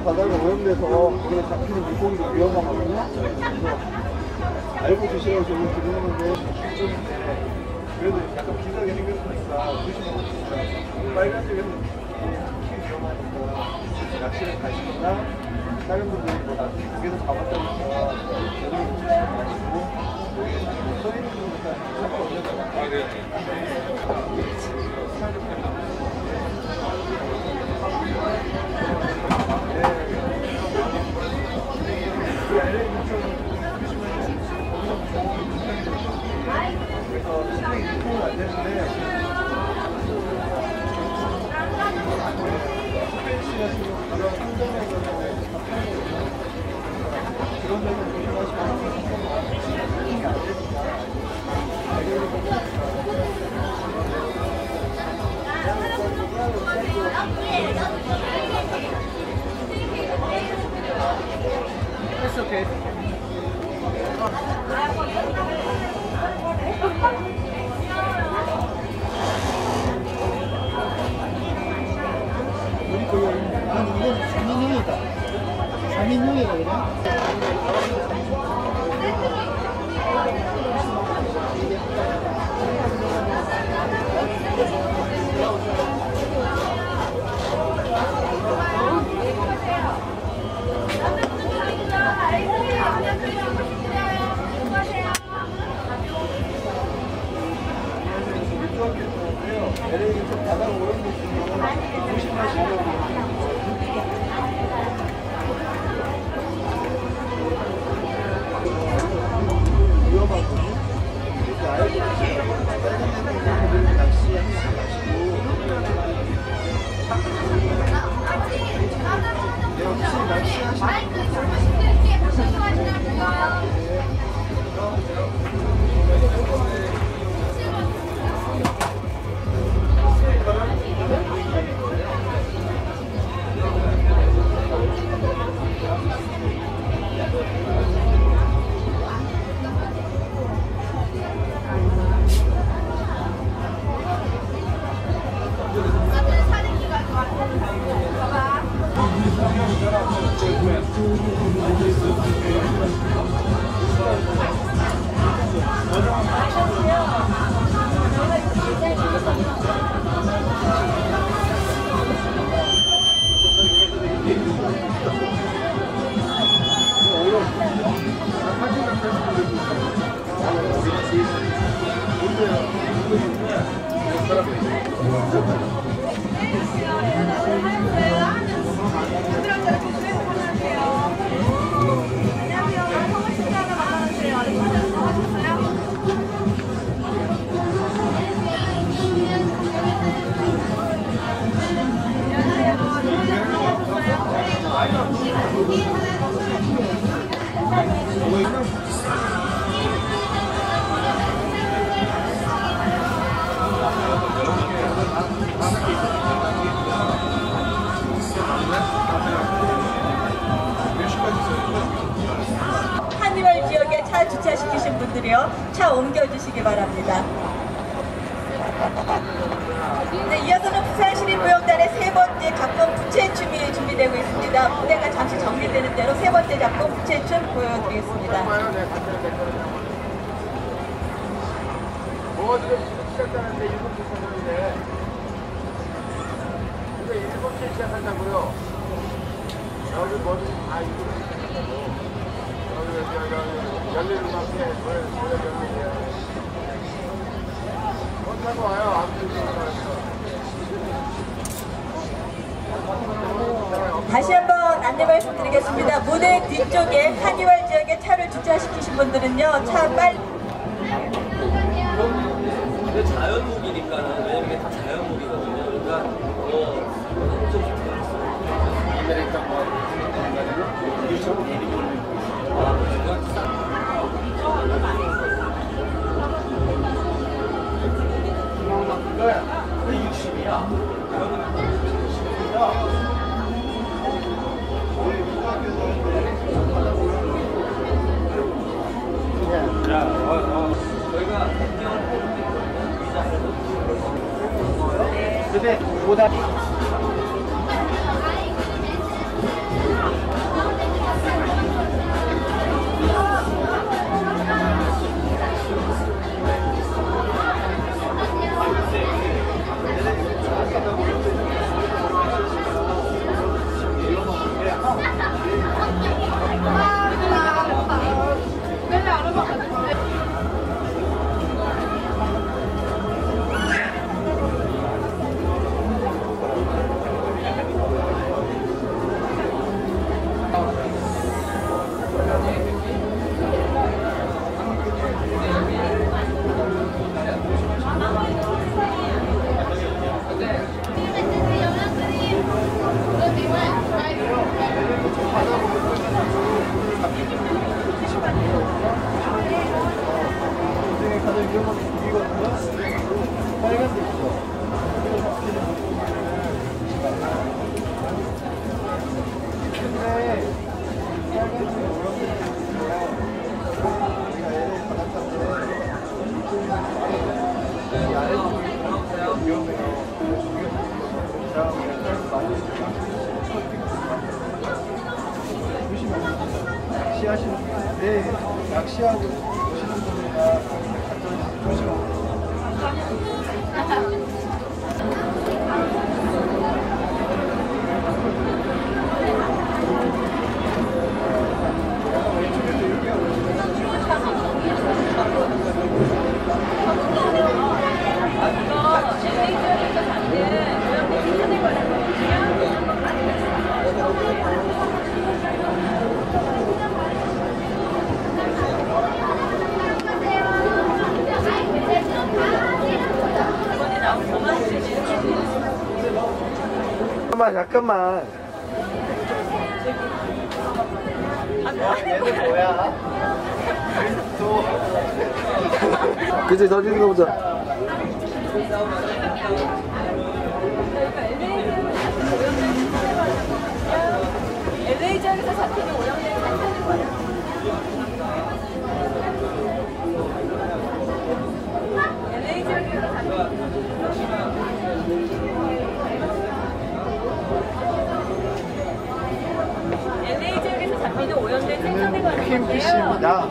바다가 오염돼서 거기에 잡히는 물고기도 위험하거든요. 그래서 알고 드시라고 저는 드리는데 그래도 약간 비싸게 생겼으니까 조심하고 있습니다. 빨간색은 특히 위험하니까 낚시를 가시거나 다른 분들이 뭐 여기서 잡았다니까 제대로 조심하지 마시고 여기에 써있는 거니까 상관없는 거 같아요. 그래서 시장이 유통은 안 되는데 스페이스 같은 그런 상점에서는 그런 데는 조심하시고 유통이 안 되니까 It's okay. 이건 3인용이다. 3인용이거든요. LA는 좀 바다가 오염돼 있으면 조심하시려고 위험하거든요. 그래서 알고 계시면 빨간 애들 낚시하지 마시고 혹시 한니월 지역에 차 주차시키신 분들이요, 차 옮겨주시기 바랍니다. 네, 이어서는 부산시립무용단의 세 번째 작품 부채춤이 준비되고 있습니다. 무대가 잠시 정리되는 대로 세 번째 작품 부채춤 보여드리겠습니다. 뭐 지금 시작하는데 7시 시작하는데 근데 7시에 시작한다고요? 여기 뭐든 다 7시에 시작한다고 여기 열리는만큼 왜 열리냐 못하고 와요. 다시 한번 안내 말씀드리겠습니다. 무대 뒤쪽에 한니월 지역에 차를 주차시키신 분들은요, 차 빨리 근데 자연목이니까는, 왜냐면 이게 다 자연목이거든요. 그러니까 엄청 좋더라고요. 아메리카 뭐 그거야. 60이야. 저희가 근데 보다 위험한 무기거든요. 빨간색 있죠. 근데 빨간색 오염된 게 있어요. 우리가 LA 바닷가인데 이 아래쪽이 위험해요. 낚시하시는 분들, 낚시하고 오시는 분들이나 조심하세요. 잠깐만. 얘는 뭐야? 그치, 던지는 거 보자. LA 지역에서 잡히는 오염된 산소는 거예요. LA 지역에서 잡히는 오염된 생선에 관한 건데요. 퀸피쉬입니다.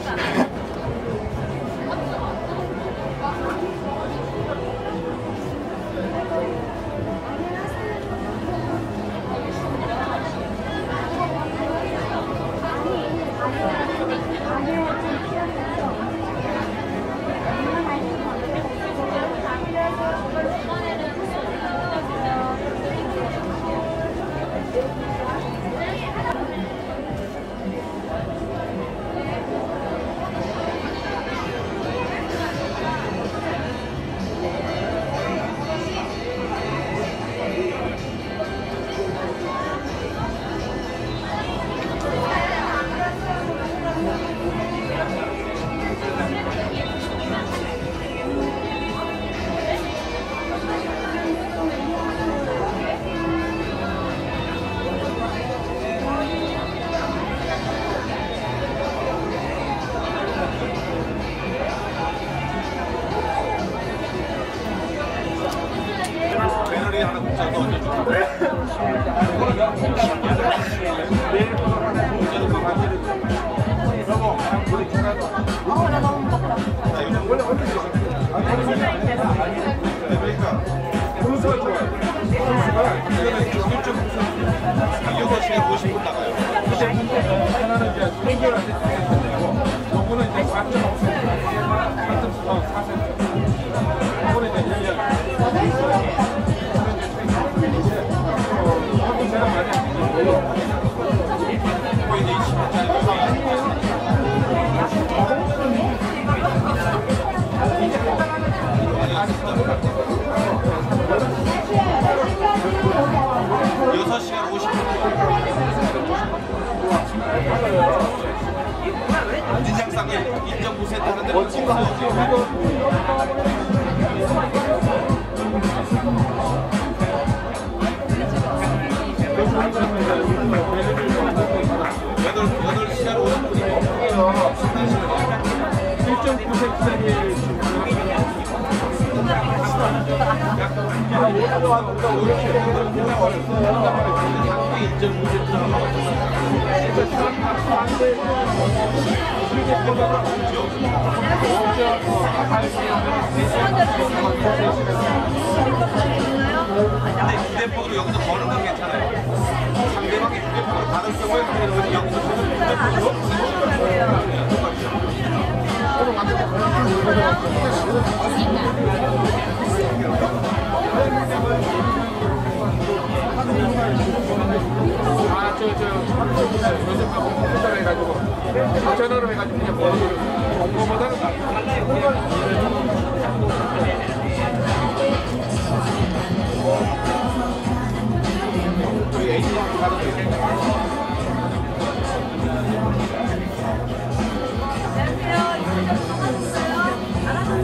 멋진 거 근데 휴대폰으로 여기서 버는 건 괜찮아요. 상대방이 휴대폰으로 받을 경우에 여기서 휴대폰으로 전화로 해가지고 그냥 버는 거보다는 저희 A님한테 가도 되겠네요. 안녕하세요.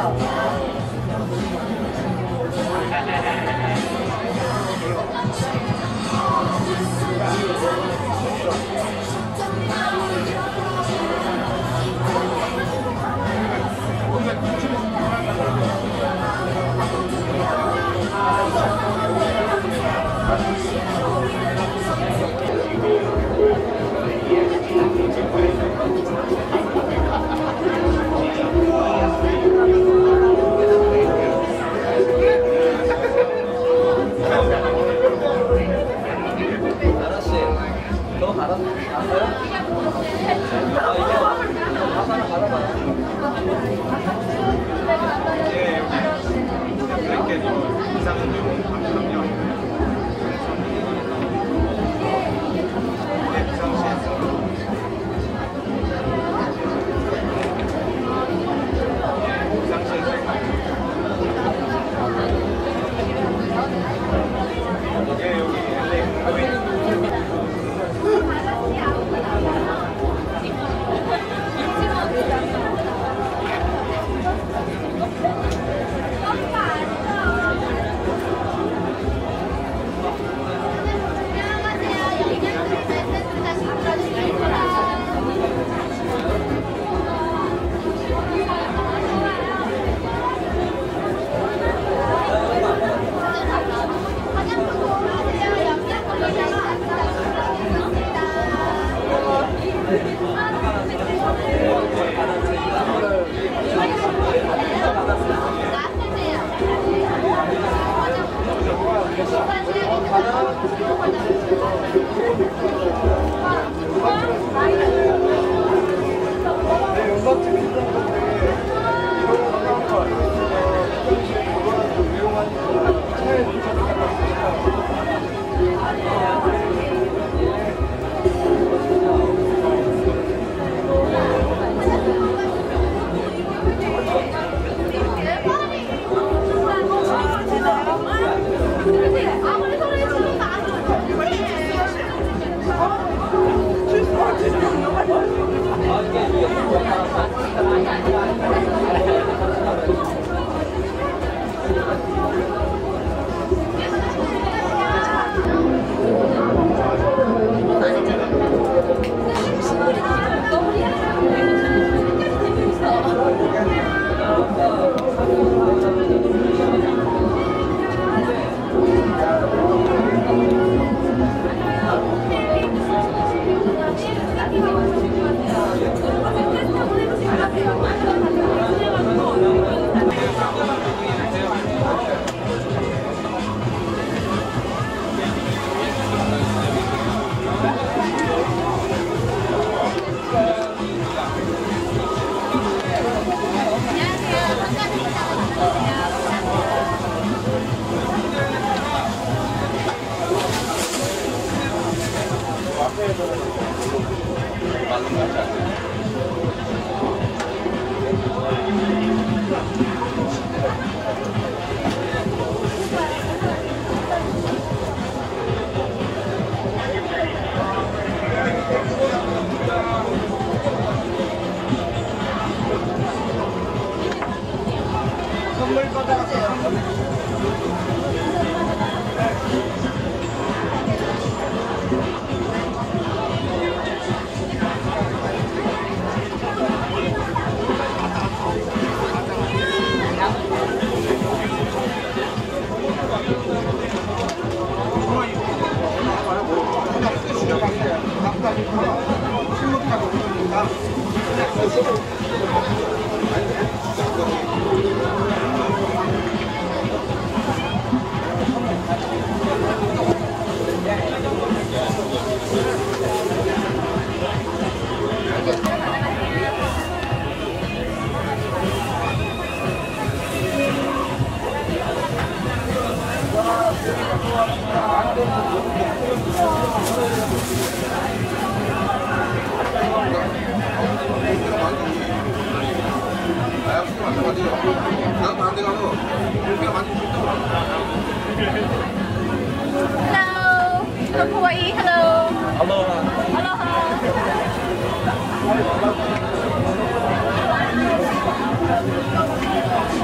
Hello, from Hawaii. Hello. Aloha. Aloha.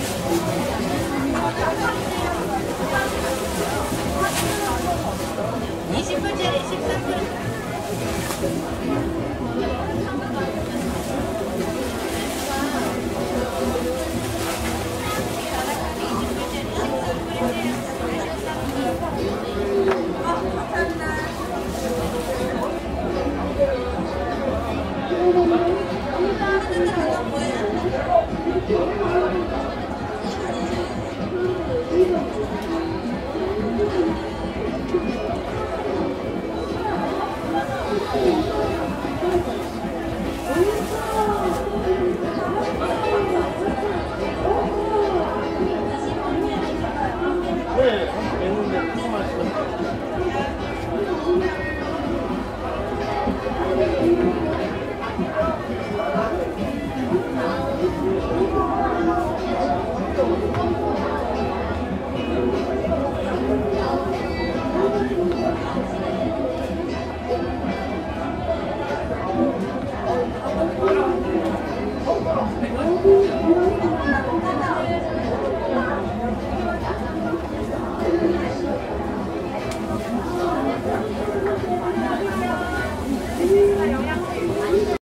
20불짜리 13불.